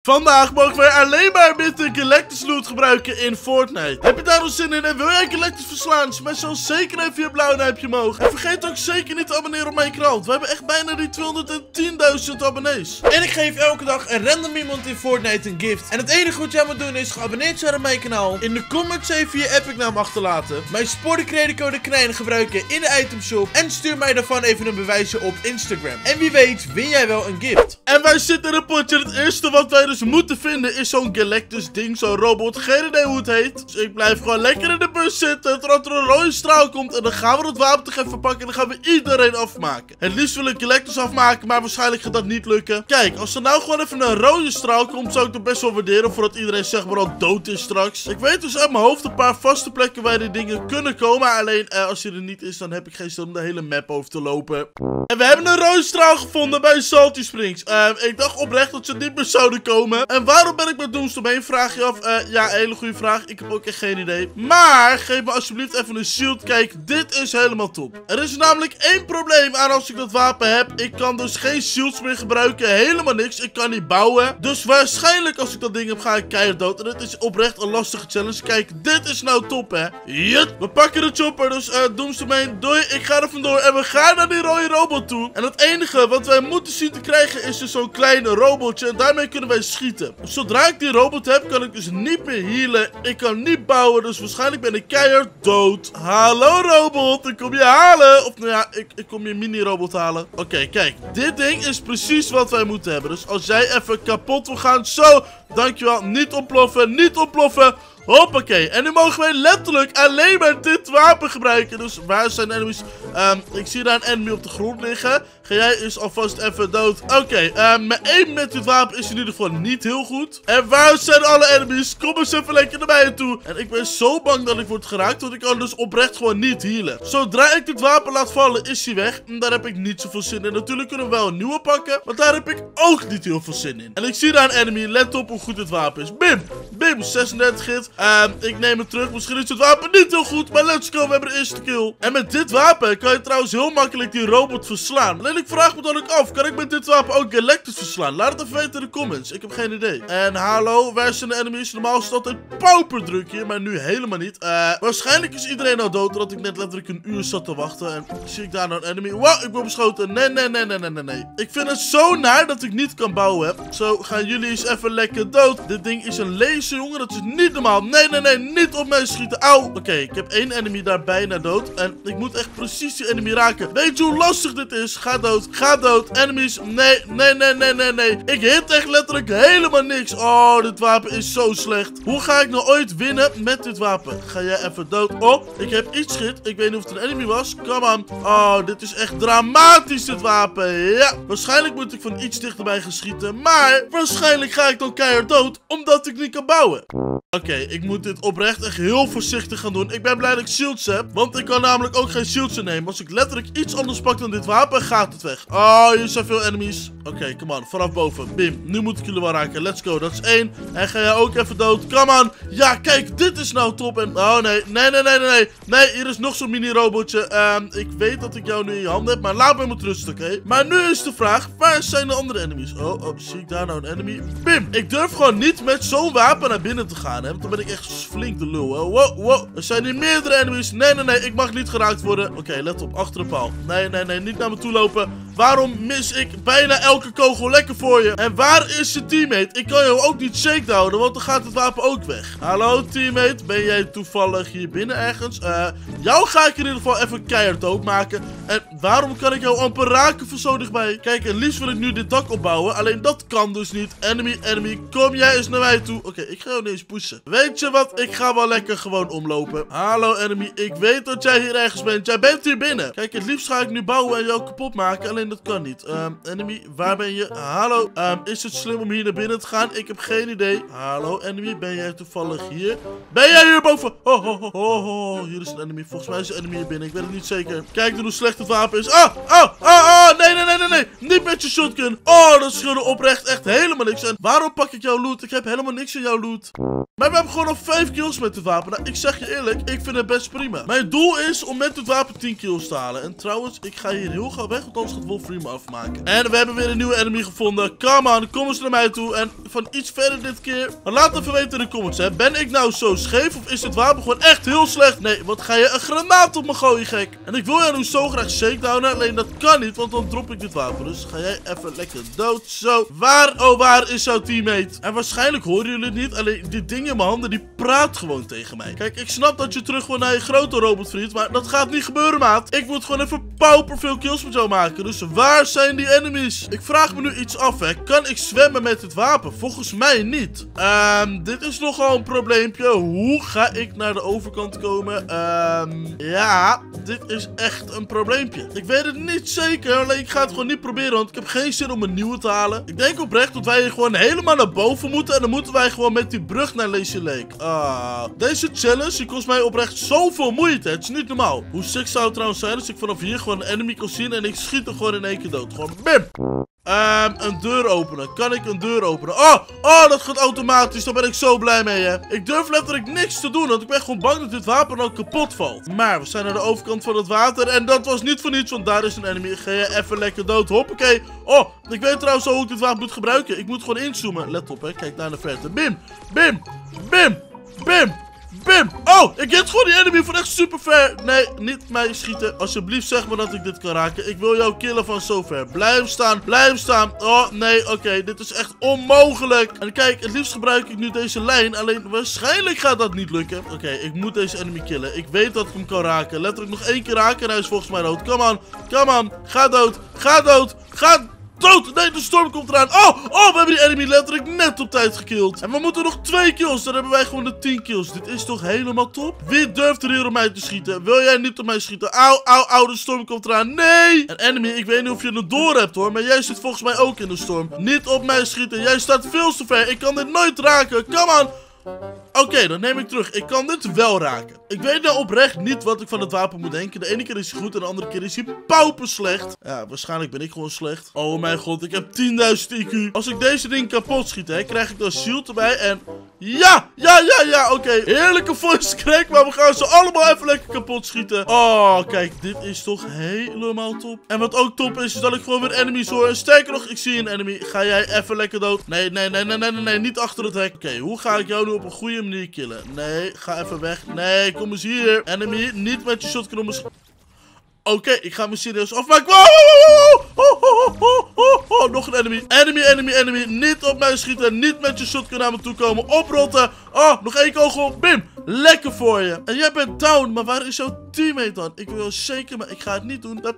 Vandaag mogen wij alleen maar Mythic Galactus loot gebruiken in Fortnite. Heb je daar nog zin in en wil jij Galactus verslaan? Smash dan zeker even je blauw duimpje omhoog. En vergeet ook zeker niet te abonneren op mijn kanaal. We hebben echt bijna die 210.000 abonnees. En ik geef elke dag een random iemand in Fortnite een gift. En het enige wat jij moet doen is geabonneerd zijn op mijn kanaal. In de comments even je epic naam achterlaten. Mijn sportencreditcode KNEIN gebruiken in de itemshop. En stuur mij daarvan even een bewijsje op Instagram. En wie weet win jij wel een gift. En wij zitten in een potje. Het eerste wat wij dus moeten vinden is zo'n Galactus ding, zo'n robot. Geen idee hoe het heet. Dus ik blijf gewoon lekker in de bus zitten totdat er een rode straal komt. En dan gaan we dat wapen toch even pakken en dan gaan we iedereen afmaken. Het liefst wil ik Galactus afmaken, maar waarschijnlijk gaat dat niet lukken. Kijk, als er nou gewoon even een rode straal komt, zou ik het best wel waarderen voordat iedereen zeg maar al dood is straks. Ik weet dus uit mijn hoofd een paar vaste plekken waar die dingen kunnen komen. Alleen als die er niet is, dan heb ik geen zin om de hele map over te lopen. En we hebben een rode straal gevonden bij Salty Springs. Ik dacht oprecht dat ze niet meer zouden komen. En waarom ben ik met Doomstorm heen? Vraag je af. Ja, hele goede vraag. Ik heb ook echt geen idee. Maar geef me alsjeblieft even een shield. Kijk, dit is helemaal top. Er is namelijk één probleem aan als ik dat wapen heb. Ik kan dus geen shields meer gebruiken. Helemaal niks. Ik kan niet bouwen. Dus waarschijnlijk als ik dat ding heb, ga ik keihard dood. En het is oprecht een lastige challenge. Kijk, dit is nou top, hè. Jut. We pakken de chopper. Dus Doomstorm heen. Doei. Ik ga er vandoor. En we gaan naar die rode robot toe. En het enige wat wij moeten zien te krijgen is dus zo'n klein robotje. En daarmee kunnen wij schieten. Zodra ik die robot heb, kan ik dus niet meer healen. Ik kan niet bouwen. Dus waarschijnlijk ben ik keihard dood. Hallo robot. Ik kom je halen. Of nou ja, ik kom je mini-robot halen. Oké, kijk. Dit ding is precies wat wij moeten hebben. Dus als jij even kapot wil gaan. Zo. Dankjewel. Niet ontploffen. Niet ontploffen. Hoppakee. En nu mogen wij letterlijk alleen maar dit wapen gebruiken. Dus waar zijn de enemies? Ik zie daar een enemy op de grond liggen. Ga jij eens alvast even dood. Oké, mijn aim met dit wapen is in ieder geval niet heel goed. En waar zijn alle enemies? Kom eens even lekker naar mij toe. En ik ben zo bang dat ik word geraakt, want ik kan dus oprecht gewoon niet healen. Zodra ik dit wapen laat vallen, is hij weg. En daar heb ik niet zoveel zin in. Natuurlijk kunnen we wel een nieuwe pakken, maar daar heb ik ook niet heel veel zin in. En ik zie daar een enemy. Let op hoe goed dit wapen is. Bim! Bim, 36 hit. Ik neem het terug. Misschien is het wapen niet heel goed, maar let's go. We hebben de eerste kill. En met dit wapen kan je trouwens heel makkelijk die robot verslaan. Alleen ik vraag me dan ook af, kan ik met dit wapen ook Galactus verslaan? Laat het even weten in de comments. Ik heb geen idee. En hallo, waar zijn de enemies? Normaal is het altijd pauperdruk hier, maar nu helemaal niet. Waarschijnlijk is iedereen al dood, omdat ik net letterlijk een uur zat te wachten. En zie ik daar nou een enemy? Wow, ik word beschoten. Nee. Ik vind het zo naar dat ik niet kan bouwen. Zo, gaan jullie eens even lekker dood. Dit ding is een laser, jongen. Dat is niet normaal. Nee, niet op mij schieten. Auw. Oké, ik heb één enemy daar bijna dood. En ik moet echt precies die enemy raken. Weet je hoe lastig dit is? Ga dood. Ga dood. Enemies. Nee. Ik hit echt letterlijk helemaal niks. Oh, dit wapen is zo slecht. Hoe ga ik nou ooit winnen met dit wapen? Ga jij even dood. Oh, ik heb iets schiet. Ik weet niet of het een enemy was. Come on. Oh, dit is echt dramatisch, dit wapen. Ja. Waarschijnlijk moet ik van iets dichterbij gaan schieten. Maar waarschijnlijk ga ik dan keihard dood. Omdat ik niet kan bouwen. Oké, ik moet dit oprecht echt heel voorzichtig gaan doen. Ik ben blij dat ik shields heb, want ik kan namelijk ook geen shields nemen. Als ik letterlijk iets anders pak dan dit wapen, gaat het weg. Oh, hier zijn veel enemies. Oké, come on, vanaf boven. Bim, nu moet ik jullie wel raken. Let's go, dat is 1. En ga jij ook even dood. Come on. Ja, kijk, dit is nou top. En oh, nee. Nee, hier is nog zo'n mini-robotje. Ik weet dat ik jou nu in je handen heb, maar laat me met rust, oké? Maar nu is de vraag, waar zijn de andere enemies? Oh, zie ik daar nou een enemy? Bim, ik durf gewoon niet met zo'n wapen naar binnen te gaan, hè? Want dan ben ik echt flink de lul, hè? Wow. Er zijn hier meerdere enemies. Nee. Ik mag niet geraakt worden. Oké, let op. Achter de paal. Nee. Niet naar me toe lopen. Waarom mis ik bijna elke kogel lekker voor je? En waar is je teammate? Ik kan jou ook niet shake houden, want dan gaat het wapen ook weg. Hallo, teammate. Ben jij toevallig hier binnen ergens? Jou ga ik in ieder geval even keihard doodmaken. En waarom kan ik jou amper raken van zo dichtbij? Kijk, en liefst wil ik nu dit dak opbouwen. Alleen dat kan dus niet. Enemy. Kom jij eens naar mij toe. Oké, ik ga jou niet eens pushen. Weet je wat? Ik ga wel lekker gewoon omlopen. Hallo, enemy. Ik weet dat jij hier ergens bent. Jij bent hier binnen. Kijk, het liefst ga ik nu bouwen en jou kapot maken. Alleen dat kan niet. Enemy, waar ben je? Hallo. Is het slim om hier naar binnen te gaan? Ik heb geen idee. Hallo, enemy. Ben jij toevallig hier? Ben jij hier boven? Hier is een enemy. Volgens mij is een enemy hier binnen. Ik weet het niet zeker. Kijk dan hoe slecht het wapen is. Nee. Niet met je shotgun. Oh, dat scheelde oprecht echt helemaal niks. En waarom pak ik jouw loot? Ik heb helemaal niks in jouw loot. Maar we hebben gewoon nog 5 kills met dit wapen. Nou, ik zeg je eerlijk, ik vind het best prima. Mijn doel is om met dit wapen 10 kills te halen. En trouwens, ik ga hier heel gauw weg, want anders gaat Wolf free me afmaken. En we hebben weer een nieuwe enemy gevonden. Come on, kom eens naar mij toe. En van iets verder dit keer. Maar laat even weten in de comments, hè. Ben ik nou zo scheef of is dit wapen gewoon echt heel slecht? Nee, wat ga je een granaat op me gooien, gek? En ik wil jou nu zo graag shakedownen. Alleen dat kan niet, want dan drop ik dit wapen. Dus ga jij even lekker dood. Zo. Waar, oh waar is jouw teammate? En waarschijnlijk horen jullie het niet. Alleen die ding in mijn handen, die praat gewoon tegen mij. Kijk, ik snap dat je terug wil naar je grote robotvriend. Maar dat gaat niet gebeuren, maat. Ik moet gewoon even pauper veel kills met jou maken. Dus waar zijn die enemies? Ik vraag me nu iets af, hè. Kan ik zwemmen met dit wapen? Volgens mij niet. Dit is nogal een probleempje. Hoe ga ik naar de overkant komen? Ja, dit is echt een probleempje. Ik weet het niet zeker. Alleen ik ga het gewoon niet proberen. Want ik heb geen zin om een nieuwe te halen. Ik denk oprecht dat wij hier gewoon helemaal naar boven moeten. En dan moeten wij gewoon met die brug naar Lazy Lake. Deze challenge die kost mij oprecht zoveel moeite. Het is niet normaal. Hoe sick zou het trouwens zijn als ik vanaf hier gewoon een enemy kan zien. En ik schiet er gewoon in één keer dood. Gewoon bim. Een deur openen. Kan ik een deur openen? Oh, dat gaat automatisch. Daar ben ik zo blij mee, hè. Ik durf letterlijk niks te doen, want ik ben gewoon bang dat dit wapen nou kapot valt. Maar we zijn naar de overkant van het water en dat was niet voor niets, want daar is een enemy. Ga je even lekker dood. Hoppakee. Oh, ik weet trouwens al hoe ik dit wapen moet gebruiken. Ik moet gewoon inzoomen. Let op, hè. Kijk naar de verte. Bim, bim, bim, bim. Bim! Oh, ik hit gewoon die enemy van echt super ver. Nee, niet mij schieten. Alsjeblieft zeg maar dat ik dit kan raken. Ik wil jou killen van zo ver. Blijf staan, blijf staan. Oh, nee, oké. Dit is echt onmogelijk. En kijk, het liefst gebruik ik nu deze lijn. Alleen waarschijnlijk gaat dat niet lukken. Oké, ik moet deze enemy killen. Ik weet dat ik hem kan raken. Letterlijk nog 1 keer raken en hij is volgens mij dood. Come on, come on. Ga dood, ga dood, ga dood! Nee, de storm komt eraan. Oh, we hebben die enemy letterlijk net op tijd gekilld. En we moeten nog 2 kills. Dan hebben wij gewoon de 10 kills. Dit is toch helemaal top? Wie durft er hier op mij te schieten? Wil jij niet op mij schieten? Auw, de storm komt eraan. Nee! En enemy, ik weet niet of je het door hebt, hoor. Maar jij zit volgens mij ook in de storm. Niet op mij schieten. Jij staat veel te ver. Ik kan dit nooit raken. Come on! Oké, dan neem ik terug. Ik kan dit wel raken. Ik weet nou oprecht niet wat ik van het wapen moet denken. De ene keer is hij goed en de andere keer is hij pauper slecht. Ja, waarschijnlijk ben ik gewoon slecht. Oh mijn god, ik heb 10.000 IQ. Als ik deze ding kapot schiet, hè, krijg ik dan shield erbij en... Ja, oké. Heerlijke voice crack, maar we gaan ze allemaal even lekker kapot schieten. Oh, kijk, dit is toch helemaal top. En wat ook top is dat ik gewoon weer enemies hoor. En sterker nog, ik zie een enemy. Ga jij even lekker dood? Nee, niet achter het hek. Oké, hoe ga ik jou nu op een goede manier killen? Nee, ga even weg. Nee, kom eens hier. Enemy, niet met je shotgun om me... Oké, ik ga me serieus afmaken. Wow! Nog een enemy. Enemy. Niet op mij schieten. Niet met je shotgun naar me toe komen. Oprotten. Oh, nog 1 kogel. Bim. Lekker voor je. En jij bent down. Maar waar is jouw teammate dan? Ik wil zeker, maar ik ga het niet doen.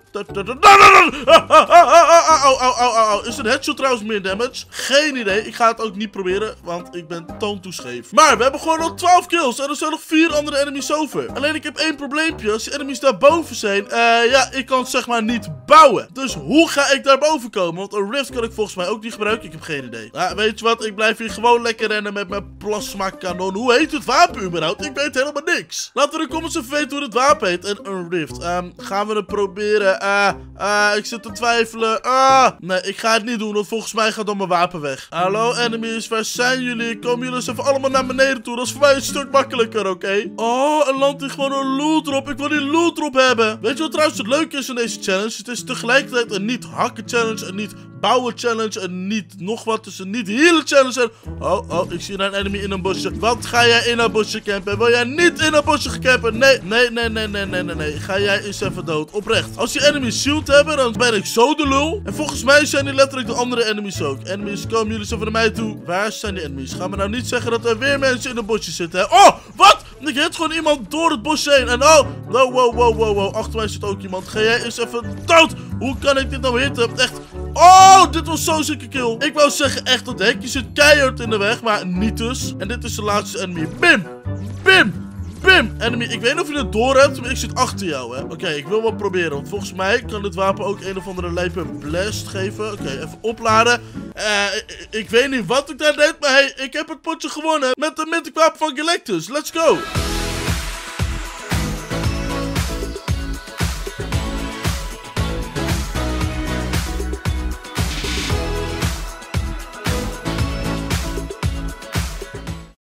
Is een headshot trouwens meer damage? Geen idee. Ik ga het ook niet proberen. Want ik ben toontoescheef. Maar we hebben gewoon nog 12 kills. En er zijn nog 4 andere enemies over. Alleen ik heb 1 probleempje. Als die enemies daarboven zijn. Ja, ik kan zeg maar niet bouwen. Dus hoe ga ik daar boven komen? Want een rift kan ik volgens mij ook niet gebruiken. Ik heb geen idee. Nou, weet je wat? Ik blijf hier gewoon lekker rennen met mijn plasma kanon. Hoe heet het wapen überhaupt? Ik weet helemaal niks. Laten we in de comments even weten hoe het wapen heet. En een rift. Gaan we het proberen? Ik zit te twijfelen. Nee, ik ga het niet doen. Want volgens mij gaat dan mijn wapen weg. Hallo enemies, waar zijn jullie? Komen jullie eens even allemaal naar beneden toe? Dat is voor mij een stuk makkelijker, oké? Oh, er landt hier gewoon een loot drop. Ik wil die loot drop hebben. Weet je wat trouwens het leuke is in deze challenge? Het is tegelijkertijd een niet hakken challenge, een niet bouwen challenge, en niet nog wat. Dus een niet healen challenge. Oh, ik zie een enemy in een bosje. Wat ga jij in een bosje campen? Wil jij niet in een bosje campen? Nee. Ga jij eens even dood. Oprecht. Als die enemies shield hebben, dan ben ik zo de lul. En volgens mij zijn die letterlijk de andere enemies ook. Enemies, komen jullie eens even naar mij toe. Waar zijn die enemies? Ga me nou niet zeggen dat er weer mensen in een bosje zitten, hè? Oh, wat? Ik hit gewoon iemand door het bos heen. En wow. Achter mij zit ook iemand. Ga jij eens even dood? Hoe kan ik dit nou hitten? Echt. Oh, dit was zo'n zieke kill. Ik wou zeggen echt, dat hekje zit keihard in de weg, maar niet dus. En dit is de laatste enemy. Bim. Enemy, ik weet niet of je het door hebt, maar ik zit achter jou, hè. Oké, ik wil wel proberen, want volgens mij kan dit wapen ook een of andere lijpe blast geven. Oké, even opladen. Ik weet niet wat ik daar deed, maar hey, ik heb het potje gewonnen met de mythic wapen van Galactus. Let's go.